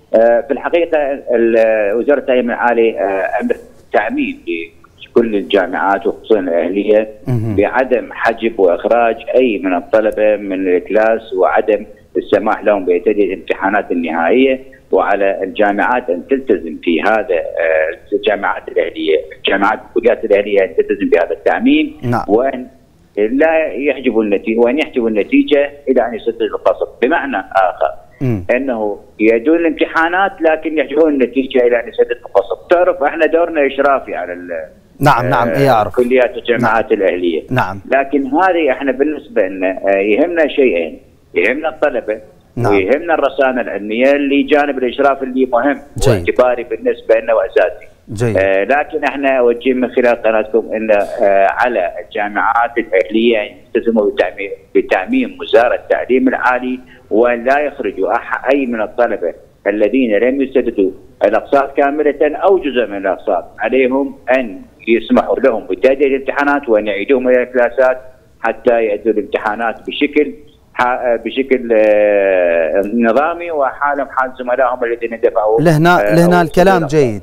في الحقيقه وزاره التعليم العالي امرت تعميم لكل الجامعات وخصوصا الاهليه بعدم حجب واخراج اي من الطلبه من الكلاس، وعدم السماح لهم بتأدية الامتحانات النهائيه، وعلى الجامعات ان تلتزم في هذا، الجامعات الاهليه، الجامعات والكليات الاهليه ان تلتزم بهذا التعميم. نعم. وان لا يحجبوا النتيجه، وان يحجبوا النتيجه الى ان يسدد القصب، بمعنى اخر انه يدون الامتحانات لكن يحجبون النتيجه الى ان يسدد القصب. تعرف احنا دورنا اشرافي على نعم يعرف الكليات والجامعات الاهليه. نعم. لكن هذه احنا بالنسبه لنا يهمنا شيئين، يهمنا الطلبه ويهمنا الرسانه العلميه اللي جانب الاشراف اللي مهم واعتباري بالنسبه لنا واساسي. لكن احنا اوجه من خلال قناتكم ان على الجامعات الاهليه ان يلتزموا بتعميم وزاره التعليم العالي، ولا يخرجوا اي من الطلبه الذين لم يسددوا الاقساط كامله او جزء من الاقساط، عليهم ان يسمحوا لهم بتأدية الامتحانات وان يعيدوهم الى الكلاسات حتى يؤدوا الامتحانات بشكل نظامي، وحالهم حال زملائهم الذين دفعوا. لهنا الكلام جيد.